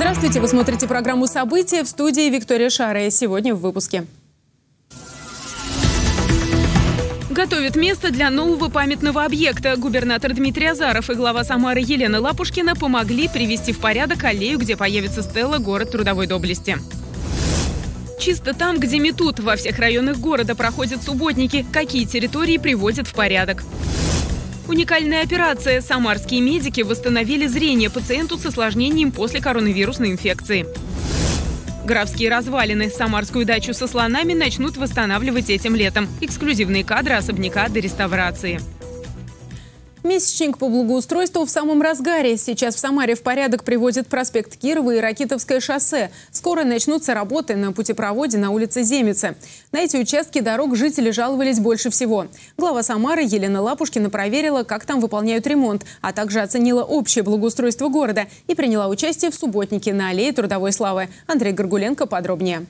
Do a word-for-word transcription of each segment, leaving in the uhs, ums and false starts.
Здравствуйте, вы смотрите программу «События», в студии Виктория Шарая. Сегодня в выпуске. Готовят место для нового памятного объекта. Губернатор Дмитрий Азаров и глава Самары Елена Лапушкина помогли привести в порядок аллею, где появится стела «Город трудовой доблести». Чисто там, где метут. Во всех районах города проходят субботники. Какие территории приводят в порядок? Уникальная операция. Самарские медики восстановили зрение пациенту с осложнением после коронавирусной инфекции. Графские развалины. Самарскую дачу со слонами начнут восстанавливать этим летом. Эксклюзивные кадры особняка до реставрации. Месячник по благоустройству в самом разгаре. Сейчас в Самаре в порядок приводят проспект Кирова и Ракитовское шоссе. Скоро начнутся работы на путепроводе на улице Земица. На эти участки дорог жители жаловались больше всего. Глава Самары Елена Лапушкина проверила, как там выполняют ремонт, а также оценила общее благоустройство города и приняла участие в субботнике на аллее Трудовой славы. Андрей Горгуленко подробнее.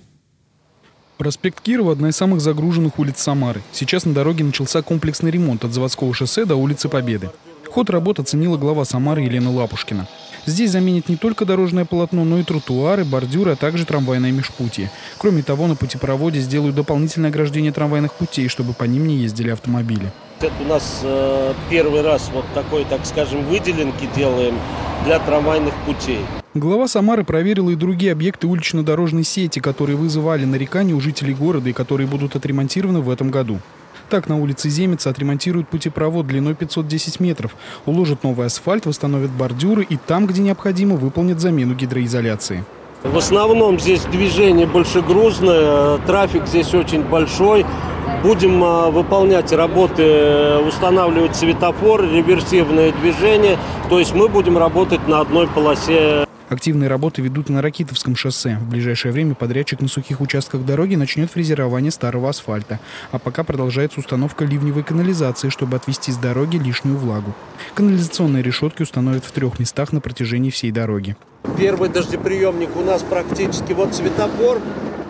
Проспект Кирова – одна из самых загруженных улиц Самары. Сейчас на дороге начался комплексный ремонт от Заводского шоссе до улицы Победы. Ход работ оценила глава Самары Елена Лапушкина. Здесь заменят не только дорожное полотно, но и тротуары, бордюры, а также трамвайное межпутье. Кроме того, на путепроводе сделают дополнительное ограждение трамвайных путей, чтобы по ним не ездили автомобили. Это у нас э, первый раз вот такой, так скажем, выделенки делаем для трамвайных путей. Глава Самары проверила и другие объекты улично-дорожной сети, которые вызывали нарекания у жителей города и которые будут отремонтированы в этом году. Так, на улице Земица отремонтируют путепровод длиной пятьсот десять метров, уложат новый асфальт, восстановят бордюры и там, где необходимо, выполнят замену гидроизоляции. В основном здесь движение большегрузное, трафик здесь очень большой. Будем выполнять работы, устанавливать светофоры, реверсивное движение. То есть мы будем работать на одной полосе. Активные работы ведут на Ракитовском шоссе. В ближайшее время подрядчик на сухих участках дороги начнет фрезерование старого асфальта. А пока продолжается установка ливневой канализации, чтобы отвести с дороги лишнюю влагу. Канализационные решетки установят в трех местах на протяжении всей дороги. Первый дождеприемник у нас практически вот светофор.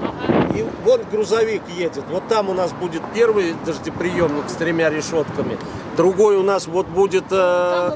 И вон грузовик едет. Вот там у нас будет первый дождеприемник с тремя решетками. Другой у нас вот будет э,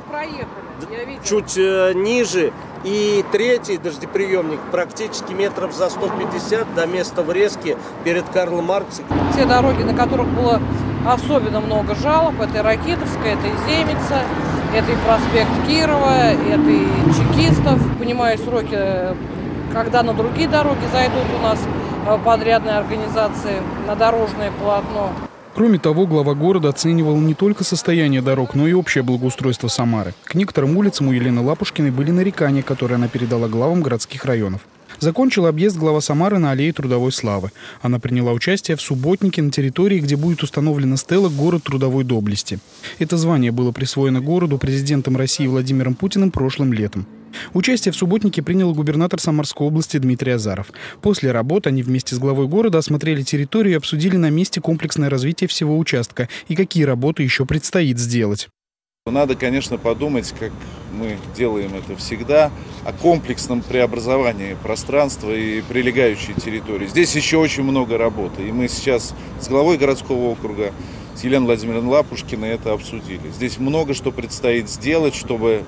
чуть э, ниже. И третий дождеприемник практически метров за сто пятьдесят до места врезки перед Карлом Марксом. Те дороги, на которых было особенно много жалоб, это и Ракитовская, это и Земица, это и проспект Кирова, это и Чекистов. Понимаю сроки, когда на другие дороги зайдут у нас подрядные организации на дорожное полотно. Кроме того, глава города оценивал не только состояние дорог, но и общее благоустройство Самары. К некоторым улицам у Елены Лапушкиной были нарекания, которые она передала главам городских районов. Закончила объезд глава Самары на аллее Трудовой славы. Она приняла участие в субботнике на территории, где будет установлена стела «Город трудовой доблести». Это звание было присвоено городу президентом России Владимиром Путиным прошлым летом. Участие в субботнике принял губернатор Самарской области Дмитрий Азаров. После работы они вместе с главой города осмотрели территорию и обсудили на месте комплексное развитие всего участка и какие работы еще предстоит сделать. Надо, конечно, подумать, как мы делаем это всегда, о комплексном преобразовании пространства и прилегающей территории. Здесь еще очень много работы, и мы сейчас с главой городского округа, с Еленой Владимировной Лапушкиной это обсудили. Здесь много что предстоит сделать, чтобы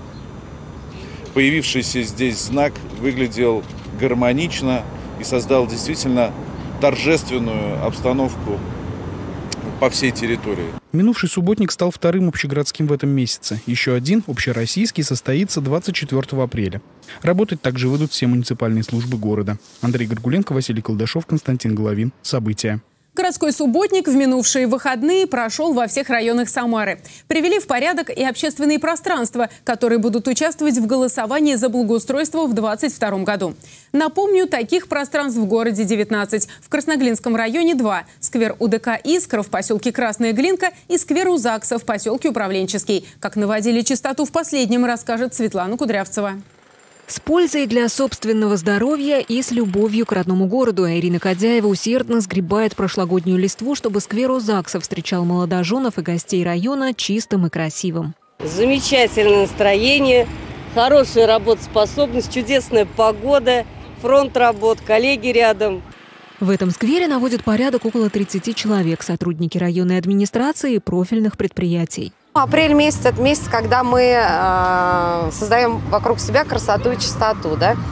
появившийся здесь знак выглядел гармонично и создал действительно торжественную обстановку по всей территории. Минувший субботник стал вторым общегородским в этом месяце. Еще один, общероссийский, состоится двадцать четвёртого апреля. Работать также выйдут все муниципальные службы города. Андрей Горгуленко, Василий Колдашов, Константин Головин. События. Городской субботник в минувшие выходные прошел во всех районах Самары. Привели в порядок и общественные пространства, которые будут участвовать в голосовании за благоустройство в две тысячи двадцать втором году. Напомню, таких пространств в городе девятнадцать. В Красноглинском районе два. Сквер УДК «Искра» в поселке Красная Глинка и сквер у ЗАГСа в поселке Управленческий. Как наводили чистоту в последнем, расскажет Светлана Кудрявцева. С пользой для собственного здоровья и с любовью к родному городу Ирина Кадяева усердно сгребает прошлогоднюю листву, чтобы сквер у ЗАГСа встречал молодоженов и гостей района чистым и красивым. Замечательное настроение, хорошая работоспособность, чудесная погода, фронт работ, коллеги рядом. В этом сквере наводят порядок около тридцати человек, сотрудники районной администрации и профильных предприятий. Апрель месяц – это месяц, когда мы э, создаем вокруг себя красоту и чистоту. Да?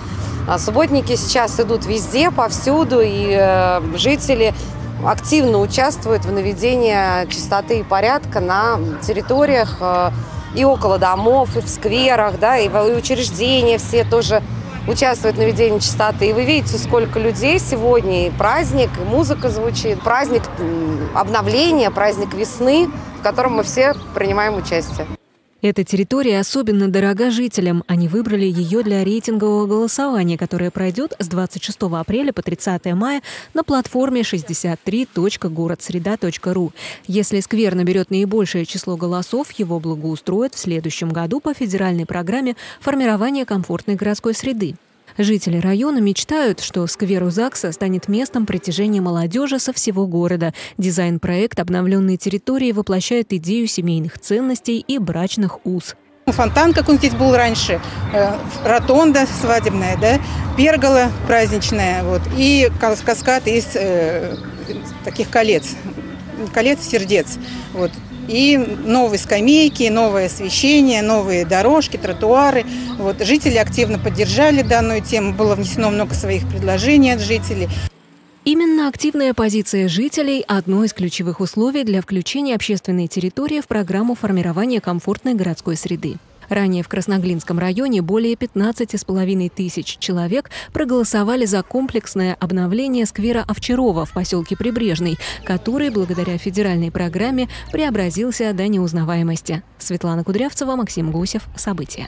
Субботники сейчас идут везде, повсюду, и жители активно участвуют в наведении чистоты и порядка на территориях и около домов, и в скверах, да, и учреждения все тоже участвуют в наведении чистоты. И вы видите, сколько людей сегодня, и праздник, и музыка звучит, праздник обновления, праздник весны, в котором мы все принимаем участие. Эта территория особенно дорога жителям. Они выбрали ее для рейтингового голосования, которое пройдет с двадцать шестого апреля по тридцатое мая на платформе шестьдесят три точка город среда точка ру. Если сквер наберет наибольшее число голосов, его благоустроят в следующем году по федеральной программе формирования комфортной городской среды. Жители района мечтают, что сквер у ЗАГСа станет местом притяжения молодежи со всего города. Дизайн-проект обновленной территории воплощает идею семейных ценностей и брачных уз. Фонтан, как он здесь был раньше, ротонда свадебная, да, пергола праздничная, вот, и каскад из э, таких колец, колец сердец. Вот. И новые скамейки, новое освещение, новые дорожки, тротуары. Вот. Жители активно поддержали данную тему, было внесено много своих предложений от жителей. Именно активная позиция жителей – одно из ключевых условий для включения общественной территории в программу формирования комфортной городской среды. Ранее в Красноглинском районе более пятнадцати с половиной тысяч человек проголосовали за комплексное обновление сквера Овчарова в поселке Прибрежный, который, благодаря федеральной программе, преобразился до неузнаваемости. Светлана Кудрявцева, Максим Гусев. События.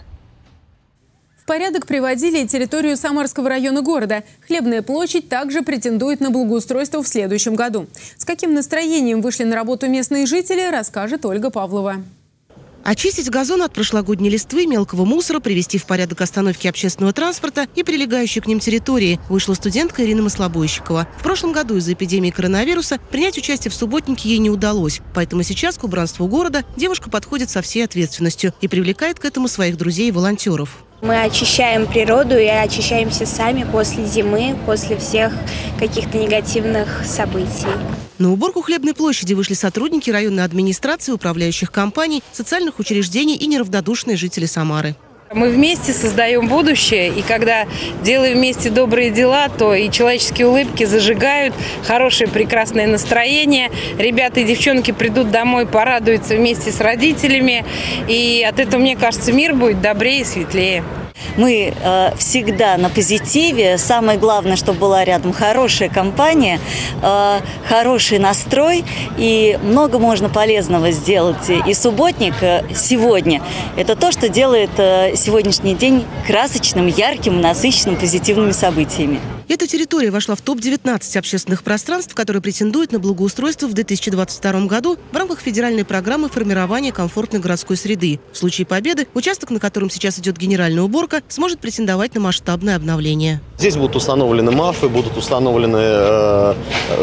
В порядок приводили территорию Самарского района города. Хлебная площадь также претендует на благоустройство в следующем году. С каким настроением вышли на работу местные жители, расскажет Ольга Павлова. Очистить газон от прошлогодней листвы, мелкого мусора, привести в порядок остановки общественного транспорта и прилегающей к ним территории вышла студентка Ирина Маслобойщикова. В прошлом году из-за эпидемии коронавируса принять участие в субботнике ей не удалось. Поэтому сейчас к убранству города девушка подходит со всей ответственностью и привлекает к этому своих друзей и волонтеров. Мы очищаем природу и очищаемся сами после зимы, после всех каких-то негативных событий. На уборку Хлебной площади вышли сотрудники районной администрации, управляющих компаний, социальных учреждений и неравнодушные жители Самары. Мы вместе создаем будущее, и когда делаем вместе добрые дела, то и человеческие улыбки зажигают, хорошее прекрасное настроение. Ребята и девчонки придут домой, порадуются вместе с родителями, и от этого, мне кажется, мир будет добрее и светлее. Мы э, всегда на позитиве. Самое главное, чтобы была рядом хорошая компания, э, хороший настрой. И много можно полезного сделать. И субботник э, сегодня – это то, что делает э, сегодняшний день красочным, ярким, насыщенным позитивными событиями. Эта территория вошла в топ девятнадцать общественных пространств, которые претендуют на благоустройство в две тысячи двадцать втором году в рамках федеральной программы формирования комфортной городской среды. В случае победы участок, на котором сейчас идет генеральная уборка, сможет претендовать на масштабное обновление. Здесь будут установлены мафы, будут установлены э,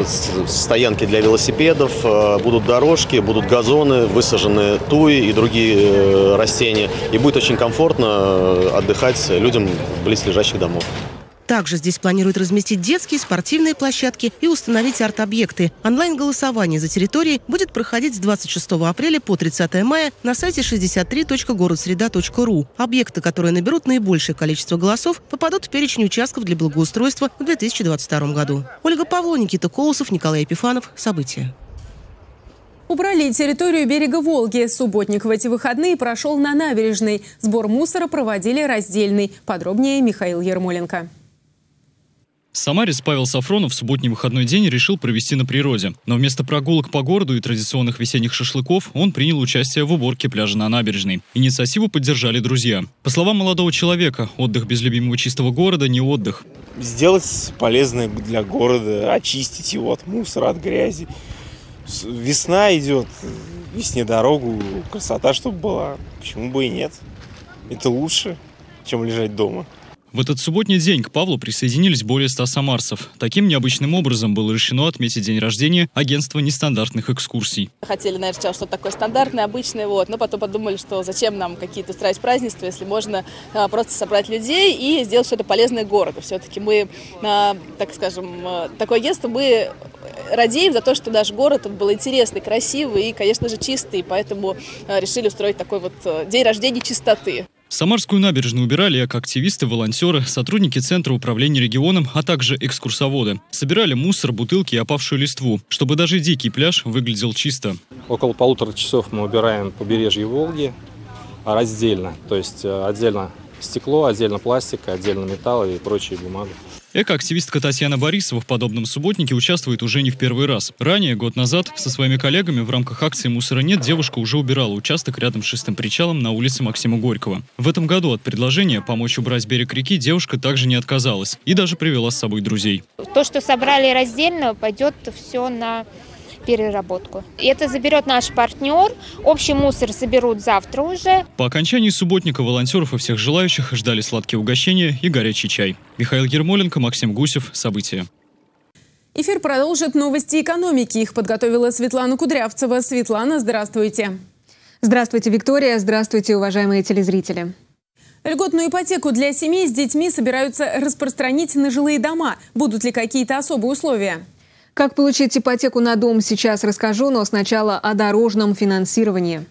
стоянки для велосипедов, э, будут дорожки, будут газоны, высажены туи и другие э, растения. И будет очень комфортно отдыхать людям близлежащих домов. Также здесь планируют разместить детские, спортивные площадки и установить арт-объекты. Онлайн-голосование за территорией будет проходить с двадцать шестого апреля по тридцатое мая на сайте шестьдесят три точка город среда точка ру. Объекты, которые наберут наибольшее количество голосов, попадут в перечень участков для благоустройства в две тысячи двадцать втором году. Ольга Павлова, Никита Колосов, Николай Епифанов. События. Убрали территорию берега Волги. Субботник в эти выходные прошел на набережной. Сбор мусора проводили раздельный. Подробнее Михаил Ермоленко. Самарец Павел Сафронов в субботний выходной день решил провести на природе. Но вместо прогулок по городу и традиционных весенних шашлыков он принял участие в уборке пляжа на набережной. Инициативу поддержали друзья. По словам молодого человека, отдых без любимого чистого города не отдых. Сделать полезное для города, очистить его от мусора, от грязи. Весна идет, весне дорогу, красота чтобы была. Почему бы и нет? Это лучше, чем лежать дома. В этот субботний день к Павлу присоединились более ста самарцев. Таким необычным образом было решено отметить день рождения агентства нестандартных экскурсий. Хотели, наверное, сначала что-то такое стандартное, обычное, вот, но потом подумали, что зачем нам какие-то устраивать празднества, если можно а, просто собрать людей и сделать что-то полезное городу. Все-таки мы, а, так скажем, а, такое агентство, мы радеем за то, что наш город был интересный, красивый и, конечно же, чистый, поэтому а, решили устроить такой вот а, день рождения чистоты. Самарскую набережную убирали экоактивисты, волонтеры, сотрудники Центра управления регионом, а также экскурсоводы. Собирали мусор, бутылки и опавшую листву, чтобы даже дикий пляж выглядел чисто. Около полутора часов мы убираем побережье Волги раздельно. То есть отдельно стекло, отдельно пластик, отдельно металл и прочие бумаги. Экоактивистка Татьяна Борисова в подобном субботнике участвует уже не в первый раз. Ранее, год назад, со своими коллегами в рамках акции «Мусора нет» девушка уже убирала участок рядом с шестым причалом на улице Максима Горького. В этом году от предложения помочь убрать берег реки девушка также не отказалась и даже привела с собой друзей. То, что собрали раздельно, пойдет все на переработку. И это заберет наш партнер. Общий мусор соберут завтра уже. По окончании субботника волонтеров и всех желающих ждали сладкие угощения и горячий чай. Михаил Ермоленко, Максим Гусев. События. Эфир продолжит новости экономики. Их подготовила Светлана Кудрявцева. Светлана, здравствуйте. Здравствуйте, Виктория. Здравствуйте, уважаемые телезрители. Льготную ипотеку для семей с детьми собираются распространить на жилые дома. Будут ли какие-то особые условия? Как получить ипотеку на дом, сейчас расскажу, но сначала о дорожном финансировании.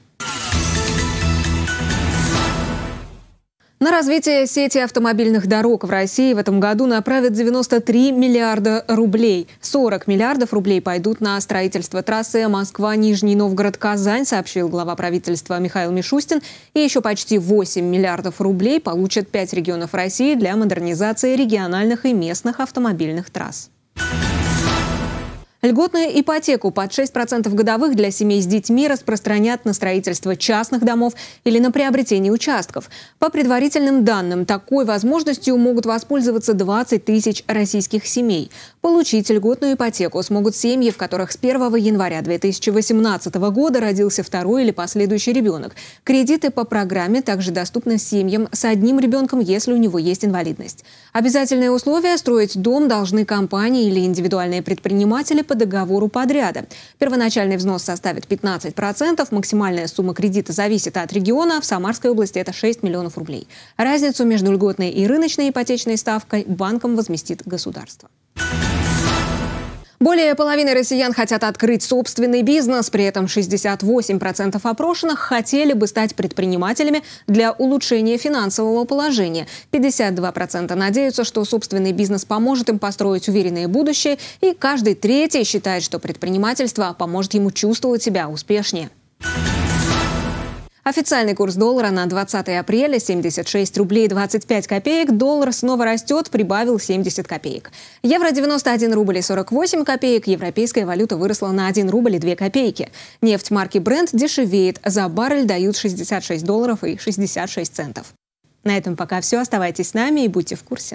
На развитие сети автомобильных дорог в России в этом году направят девяносто три миллиарда рублей. сорок миллиардов рублей пойдут на строительство трассы Москва-Нижний Новгород-Казань, сообщил глава правительства Михаил Мишустин. И еще почти восемь миллиардов рублей получат пять регионов России для модернизации региональных и местных автомобильных трасс. Льготную ипотеку под шесть процентов годовых для семей с детьми распространят на строительство частных домов или на приобретение участков. По предварительным данным, такой возможностью могут воспользоваться двадцать тысяч российских семей. Получить льготную ипотеку смогут семьи, в которых с первого января две тысячи восемнадцатого года родился второй или последующий ребенок. Кредиты по программе также доступны семьям с одним ребенком, если у него есть инвалидность. Обязательное условие – строить дом должны компании или индивидуальные предприниматели по договору подряда. Первоначальный взнос составит пятнадцать процентов, максимальная сумма кредита зависит от региона. В Самарской области это шесть миллионов рублей. Разницу между льготной и рыночной ипотечной ставкой банкам возместит государство. Более половины россиян хотят открыть собственный бизнес. При этом шестьдесят восемь процентов опрошенных хотели бы стать предпринимателями для улучшения финансового положения. пятьдесят два процента надеются, что собственный бизнес поможет им построить уверенное будущее. И каждый третий считает, что предпринимательство поможет ему чувствовать себя успешнее. Официальный курс доллара на двадцатое апреля – семьдесят шесть рублей двадцать пять копеек. Доллар снова растет, прибавил семьдесят копеек. Евро – девяносто один рубль и сорок восемь копеек. Европейская валюта выросла на один рубль и две копейки. Нефть марки Brent дешевеет. За баррель дают шестьдесят шесть долларов и шестьдесят шесть центов. На этом пока все. Оставайтесь с нами и будьте в курсе.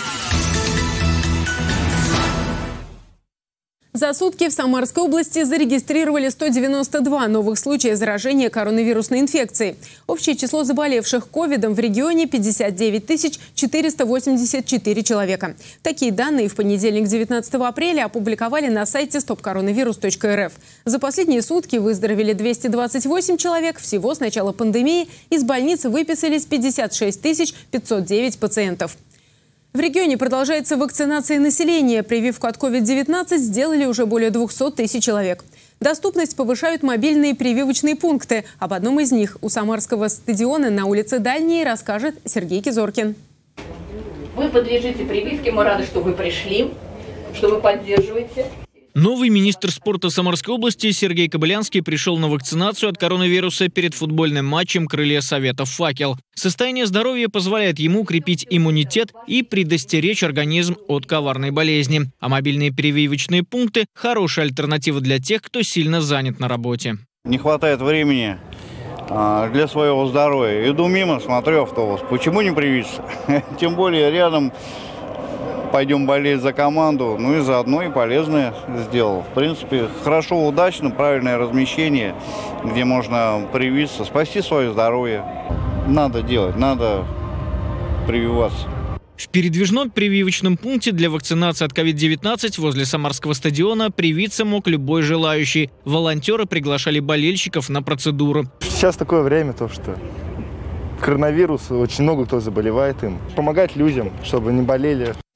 За сутки в Самарской области зарегистрировали сто девяносто два новых случая заражения коронавирусной инфекцией. Общее число заболевших ковидом в регионе – пятьдесят девять тысяч четыреста восемьдесят четыре человека. Такие данные в понедельник, девятнадцатого апреля, опубликовали на сайте стоп коронавирус точка эр эф. За последние сутки выздоровели двести двадцать восемь человек. Всего с начала пандемии из больницы выписались пятьдесят шесть тысяч пятьсот девять пациентов. В регионе продолжается вакцинация населения. Прививку от ковид девятнадцать сделали уже более двухсот тысяч человек. Доступность повышают мобильные прививочные пункты. Об одном из них у Самарского стадиона на улице Дальней расскажет Сергей Кизоркин. Вы подлежите прививке. Мы рады, что вы пришли, что вы поддерживаете. Новый министр спорта Самарской области Сергей Кобылянский пришел на вакцинацию от коронавируса перед футбольным матчем «Крылья Советов Факел». Состояние здоровья позволяет ему укрепить иммунитет и предостеречь организм от коварной болезни. А мобильные прививочные пункты – хорошая альтернатива для тех, кто сильно занят на работе. Не хватает времени для своего здоровья. Иду мимо, смотрю автобус. Почему не привиться? Тем более рядом. Пойдем болеть за команду, ну и заодно и полезное сделал. В принципе, хорошо, удачно, правильное размещение, где можно привиться, спасти свое здоровье. Надо делать, надо прививаться. В передвижном прививочном пункте для вакцинации от ковид девятнадцать возле Самарского стадиона привиться мог любой желающий. Волонтеры приглашали болельщиков на процедуру. Сейчас такое время, то что коронавирус, очень много кто заболевает им. Помогать людям, чтобы не болели.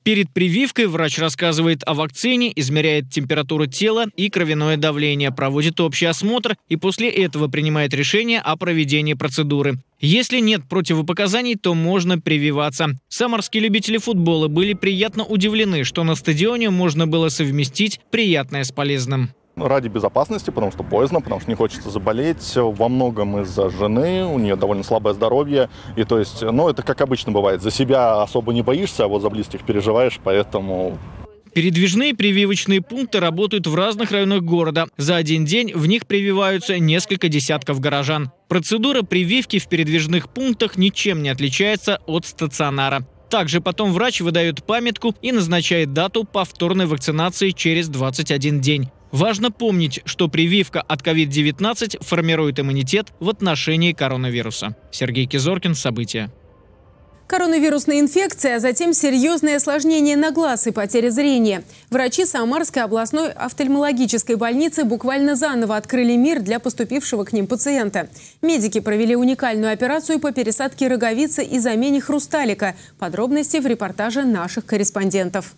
Перед прививкой врач рассказывает о вакцине, измеряет температуру тела и кровяное давление, проводит общий осмотр и после этого принимает решение о проведении процедуры. Если нет противопоказаний, то можно прививаться. Самарские любители футбола были приятно удивлены, что на стадионе можно было совместить приятное с полезным. Ради безопасности, потому что поздно, потому что не хочется заболеть. Во многом из-за жены, у нее довольно слабое здоровье. И то есть, ну, это как обычно бывает. За себя особо не боишься, а вот за близких переживаешь, поэтому... Передвижные прививочные пункты работают в разных районах города. За один день в них прививаются несколько десятков горожан. Процедура прививки в передвижных пунктах ничем не отличается от стационара. Также потом врач выдает памятку и назначает дату повторной вакцинации через двадцать один день. Важно помнить, что прививка от ковид девятнадцать формирует иммунитет в отношении коронавируса. Сергей Кизоркин, события. Коронавирусная инфекция, а затем серьезные осложнения на глаз и потеря зрения. Врачи Самарской областной офтальмологической больницы буквально заново открыли мир для поступившего к ним пациента. Медики провели уникальную операцию по пересадке роговицы и замене хрусталика. Подробности в репортаже наших корреспондентов.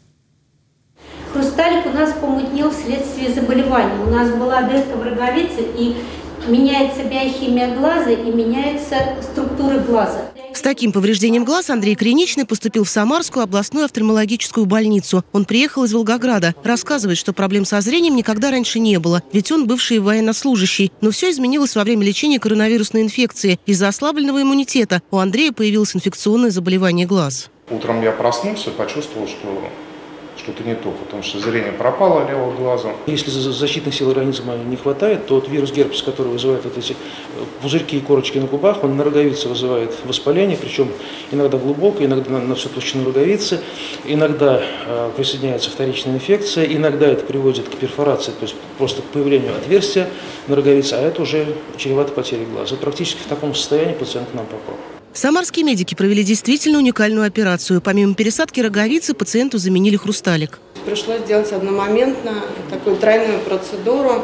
Хрусталик у нас помутнел вследствие заболевания. У нас была дырка в роговице, и меняется биохимия глаза и меняется структура глаза. С таким повреждением глаз Андрей Криничный поступил в Самарскую областную офтальмологическую больницу. Он приехал из Волгограда. Рассказывает, что проблем со зрением никогда раньше не было, ведь он бывший военнослужащий. Но все изменилось во время лечения коронавирусной инфекции. Из-за ослабленного иммунитета у Андрея появилось инфекционное заболевание глаз. Утром я проснулся, почувствовал, что что-то не то, потому что зрение пропало левого глаза. Если защитных сил организма не хватает, то вот вирус герпеса, который вызывает вот эти пузырьки и корочки на губах, он на роговице вызывает воспаление, причем иногда глубокое, иногда на, на всю толщину роговицы, иногда э, присоединяется вторичная инфекция, иногда это приводит к перфорации, то есть просто к появлению отверстия на роговице, а это уже чревато потерей глаза. Практически в таком состоянии пациент к нам попал. Самарские медики провели действительно уникальную операцию. Помимо пересадки роговицы, пациенту заменили хрусталик. Пришлось сделать одномоментно такую тройную процедуру.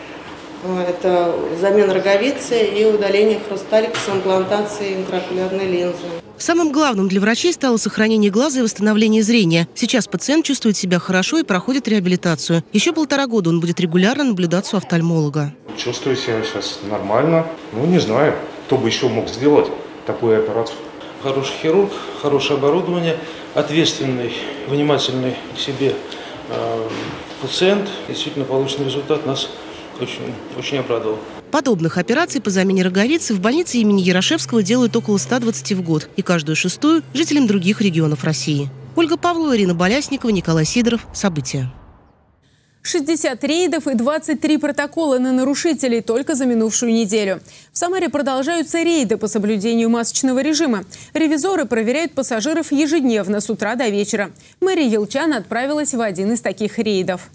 Это замена роговицы и удаление хрусталика с имплантацией интраокулярной линзы. Самым главным для врачей стало сохранение глаза и восстановление зрения. Сейчас пациент чувствует себя хорошо и проходит реабилитацию. Еще полтора года он будет регулярно наблюдаться у офтальмолога. Чувствую себя сейчас нормально. Ну, не знаю, кто бы еще мог сделать такую операцию. Хороший хирург, хорошее оборудование, ответственный, внимательный к себе э, пациент. Действительно, полученный результат нас очень, очень обрадовал. Подобных операций по замене роговицы в больнице имени Ярошевского делают около ста двадцати в год. И каждую шестую жителям других регионов России. Ольга Павлова, Ирина Болясникова, Николай Сидоров. События. шестьдесят рейдов и двадцать три протокола на нарушителей только за минувшую неделю. В Самаре продолжаются рейды по соблюдению масочного режима. Ревизоры проверяют пассажиров ежедневно с утра до вечера. Мэрия Елчан отправилась в один из таких рейдов.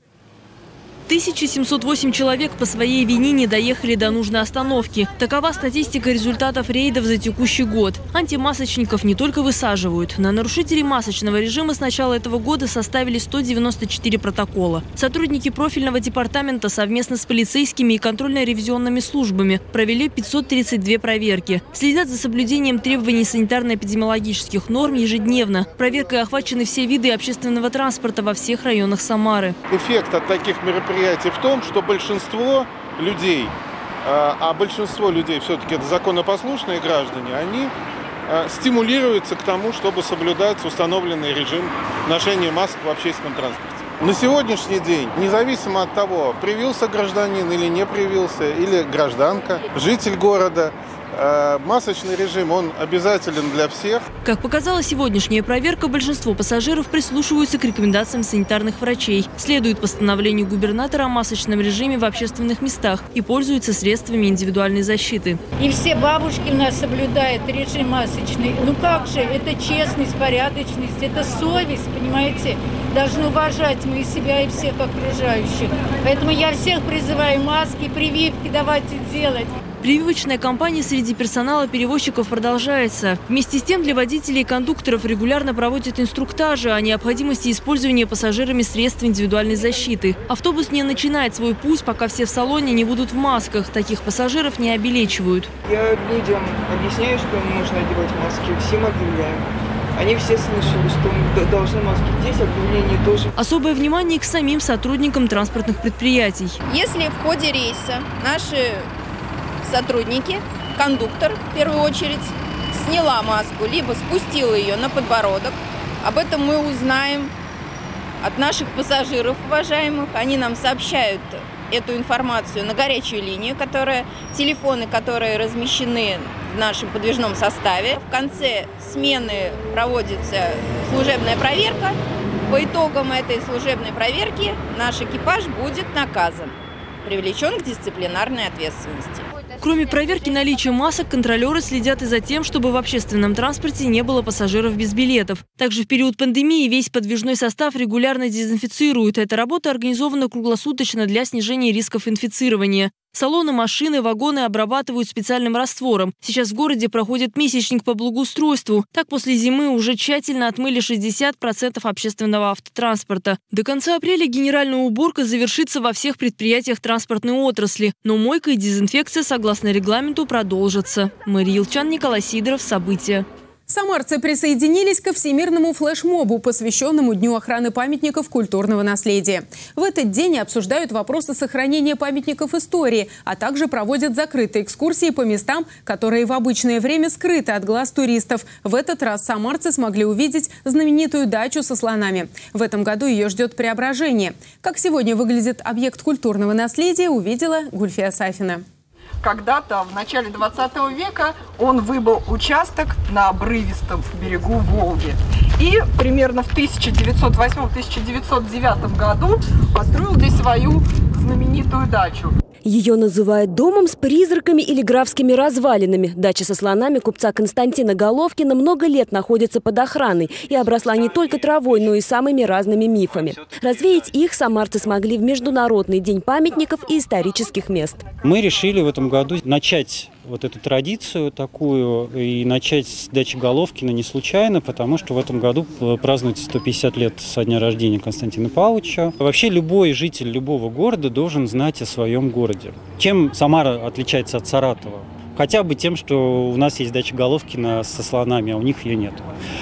тысяча семьсот восемь человек по своей вине не доехали до нужной остановки. Такова статистика результатов рейдов за текущий год. Антимасочников не только высаживают. На нарушителей масочного режима с начала этого года составили сто девяносто четыре протокола. Сотрудники профильного департамента совместно с полицейскими и контрольно-ревизионными службами провели пятьсот тридцать две проверки. Следят за соблюдением требований санитарно-эпидемиологических норм ежедневно. Проверкой охвачены все виды общественного транспорта во всех районах Самары. Эффект от таких мероприятий в том, что большинство людей, а большинство людей все-таки это законопослушные граждане, они стимулируются к тому, чтобы соблюдать установленный режим ношения масок в общественном транспорте. На сегодняшний день, независимо от того, привился гражданин или не привился, или гражданка, житель города, масочный режим, он обязателен для всех. Как показала сегодняшняя проверка, большинство пассажиров прислушиваются к рекомендациям санитарных врачей, следуют постановлению губернатора о масочном режиме в общественных местах и пользуются средствами индивидуальной защиты. И все бабушки у нас соблюдают режим масочный. Ну как же, это честность, порядочность, это совесть, понимаете? Должны уважать мы и себя, и всех окружающих. Поэтому я всех призываю маски, прививки давайте делать. Прививочная кампания среди персонала перевозчиков продолжается. Вместе с тем для водителей и кондукторов регулярно проводят инструктажи о необходимости использования пассажирами средств индивидуальной защиты. Автобус не начинает свой путь, пока все в салоне не будут в масках. Таких пассажиров не обелечивают. Я людям объясняю, что нужно одевать маски, всем объявляю. они все слышали, что мы должны маски. Здесь объявление тоже. Особое внимание к самим сотрудникам транспортных предприятий. Если в ходе рейса наши сотрудники, кондуктор в первую очередь, сняла маску, либо спустила ее на подбородок, об этом мы узнаем от наших пассажиров, уважаемых. Они нам сообщают эту информацию на горячую линию, которая, телефоны, которые размещены в нашем подвижном составе. В конце смены проводится служебная проверка. По итогам этой служебной проверки наш экипаж будет наказан, привлечен к дисциплинарной ответственности. Кроме проверки наличия масок, контролеры следят и за тем, чтобы в общественном транспорте не было пассажиров без билетов. Также в период пандемии весь подвижной состав регулярно дезинфицируют. Эта работа организована круглосуточно для снижения рисков инфицирования. Салоны, машины, вагоны обрабатывают специальным раствором. Сейчас в городе проходит месячник по благоустройству. Так, после зимы уже тщательно отмыли шестьдесят процентов общественного автотранспорта. До конца апреля генеральная уборка завершится во всех предприятиях транспортной отрасли. Но мойка и дезинфекция, согласно регламенту, продолжатся. Мария Елчан, Николай Сидоров. События. Самарцы присоединились ко всемирному флешмобу, посвященному Дню охраны памятников культурного наследия. В этот день обсуждают вопросы сохранения памятников истории, а также проводят закрытые экскурсии по местам, которые в обычное время скрыты от глаз туристов. В этот раз самарцы смогли увидеть знаменитую дачу со слонами. В этом году ее ждет преображение. Как сегодня выглядит объект культурного наследия, увидела Гульфия Сафина. Когда-то в начале двадцатого века он выбыл участок на обрывистом берегу Волги. И примерно в тысяча девятьсот восьмом — тысяча девятьсот девятом году построил здесь свою знаменитую дачу. Ее называют домом с призраками или графскими развалинами. Дача со слонами купца Константина Головкина много лет находится под охраной и обросла не только травой, но и самыми разными мифами. Развеять их самарцы смогли в Международный день памятников и исторических мест. Мы решили в этом году начать вот эту традицию такую и начать с дачи Головкина не случайно, потому что в этом году празднуется сто пятьдесят лет со дня рождения Константина Павловича. Вообще любой житель любого города должен знать о своем городе. Чем Самара отличается от Саратова? Хотя бы тем, что у нас есть дача Головкина со слонами, а у них ее нет.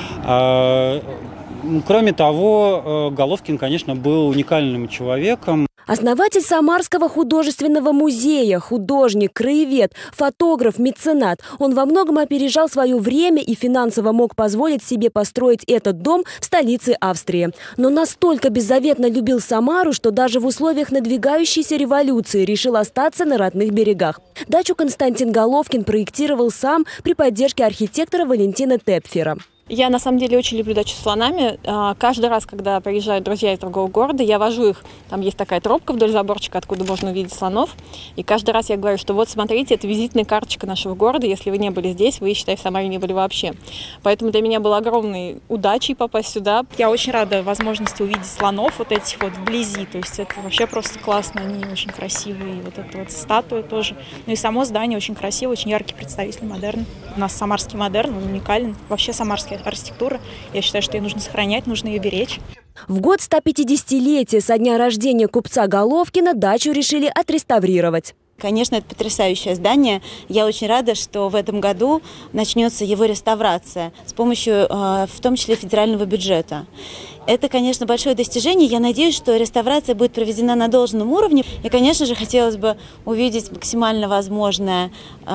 А, кроме того, Головкин, конечно, был уникальным человеком. Основатель Самарского художественного музея, художник, краевед, фотограф, меценат. Он во многом опережал свое время и финансово мог позволить себе построить этот дом в столице Австрии. Но настолько беззаветно любил Самару, что даже в условиях надвигающейся революции решил остаться на родных берегах. Дачу Константин Головкин проектировал сам при поддержке архитектора Валентина Тепфера. Я, на самом деле, очень люблю дачу с слонами. Каждый раз, когда приезжают друзья из другого города, я вожу их. Там есть такая тропка вдоль заборчика, откуда можно увидеть слонов. И каждый раз я говорю, что вот, смотрите, это визитная карточка нашего города. Если вы не были здесь, вы, считай, в Самаре не были вообще. Поэтому для меня было огромной удачей попасть сюда. Я очень рада возможности увидеть слонов вот этих вот вблизи. То есть это вообще просто классно, они очень красивые. И вот эта вот статуя тоже. Ну и само здание очень красивое, очень яркий представитель модерна. У нас самарский модерн, он уникален. Вообще самарский архитектура. Я считаю, что ее нужно сохранять, нужно ее беречь. В год сто пятидесятилетия со дня рождения купца Головкина дачу решили отреставрировать. Конечно, это потрясающее здание. Я очень рада, что в этом году начнется его реставрация с помощью, в том числе, федерального бюджета. Это, конечно, большое достижение. Я надеюсь, что реставрация будет проведена на должном уровне. И, конечно же, хотелось бы увидеть максимально возможное,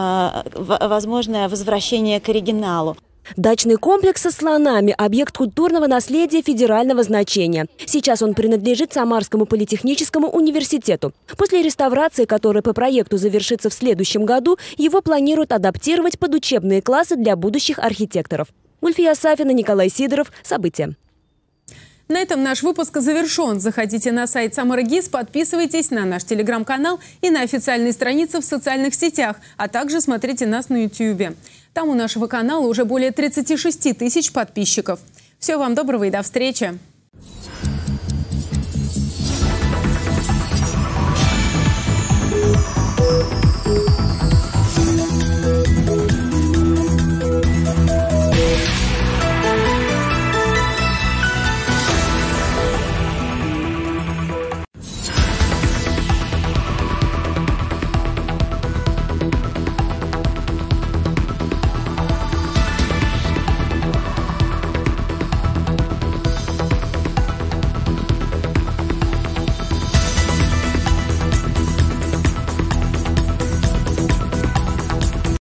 возможное возвращение к оригиналу. Дачный комплекс со слонами – объект культурного наследия федерального значения. Сейчас он принадлежит Самарскому политехническому университету. После реставрации, которая по проекту завершится в следующем году, его планируют адаптировать под учебные классы для будущих архитекторов. Гульфия Сафина, Николай Сидоров. События. На этом наш выпуск завершен. Заходите на сайт Самара ГИС, подписывайтесь на наш телеграм-канал и на официальные страницы в социальных сетях, а также смотрите нас на ютубе. Там у нашего канала уже более тридцати шести тысяч подписчиков. Всего вам доброго и до встречи!